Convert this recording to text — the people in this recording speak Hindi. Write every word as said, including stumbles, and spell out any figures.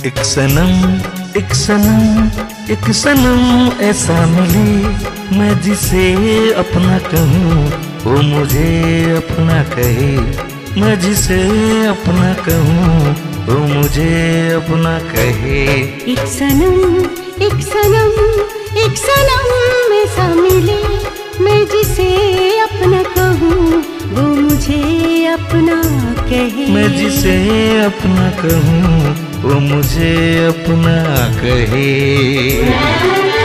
एक सनम एक सनम एक सनम ऐसा मिली मैं जिसे अपना कहूँ वो मुझे अपना कहे। मैं जिसे अपना कहूँ वो मुझे अपना कहे। एक सनम एक सनम एक सनम ऐसा मिले मैं जिसे अपना कहूँ वो मुझे अपना कहे। मैं जिसे अपना कहूँ वो मुझे अपना कहे।